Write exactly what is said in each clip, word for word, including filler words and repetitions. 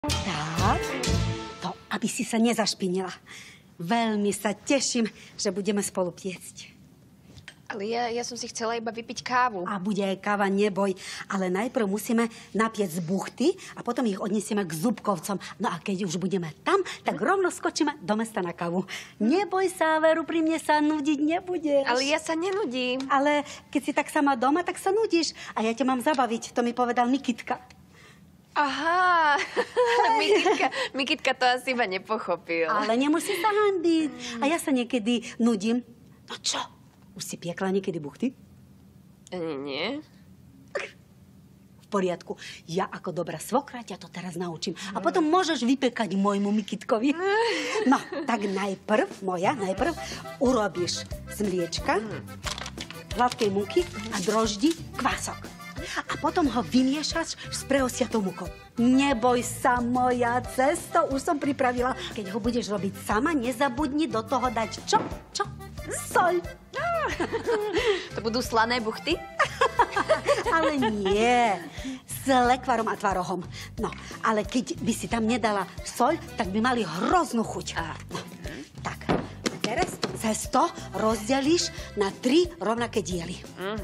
Tak, to, aby si sa nezašpinila. Veľmi sa teším, že budeme spolu piecť. Ale ja, ja som si chcela iba vypiť kávu. A bude aj káva, neboj. Ale najprv musíme napiec z buchty a potom ich odnesieme k Zubkovcom. No a keď už budeme tam, tak rovno skočíme do mesta na kávu. Neboj sa, Veru, pri mne sa nudiť nebudeš. Ale ja sa nenudím. Ale keď si tak sama doma, tak sa nudíš. A ja ťa mám zabaviť, to mi povedal Mikitka. Aha, Mikitka, Mikitka to asi iba nepochopil. Ale nemusí sa hanbiť. A ja sa niekedy nudím. No čo? Už si piekla niekedy buchty? Nie, nie. V poriadku. Ja ako dobrá svokra ťa to teraz naučím. A potom môžeš vypekať môjmu Mikitkovi. No, tak najprv, moja, najprv urobíš z mliečka, hladkej múky a droždi kvások. A potom ho vymiešaš s preosiatou múkou. Neboj sa, moja cesto, už som pripravila. Keď ho budeš robiť sama, nezabudni do toho dať čo? Čo? Soľ. To budú slané buchty? Ale nie. S lekvarom a tvarohom. No, ale keď by si tam nedala soľ, tak by mali hroznú chuť. No, tak. Teraz cesto rozdelíš na tri rovnaké diely. Uh-huh.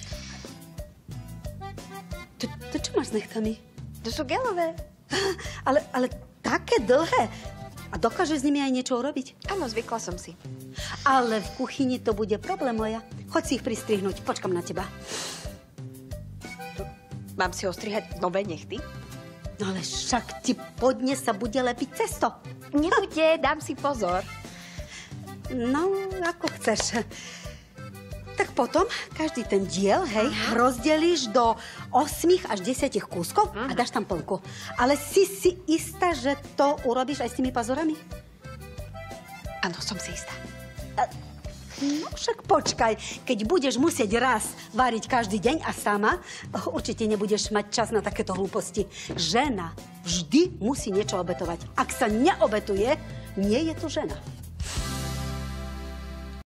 To, to čo máš s nechtami? To sú gelové. Ale, ale také dlhé. A dokážeš s nimi aj niečo urobiť? Áno, zvykla som si. Ale v kuchyni to bude problém, moja. Choď si ich pristrihnúť, počkam na teba. Mám si ostrihať nové nechty? No ale však ti podne sa bude lepiť cesto. Nebude, dám si pozor. No, ako chceš. Tak potom každý ten diel, hej, Aha. rozdelíš do osmých až desiatich kúskov Aha. a dáš tam plnku. Ale si si istá, že to urobíš aj s tými pazurami? Áno, som si istá. No však počkaj, keď budeš musieť raz variť každý deň a sama, určite nebudeš mať čas na takéto hlúposti. Žena vždy musí niečo obetovať. Ak sa neobetuje, nie je to žena.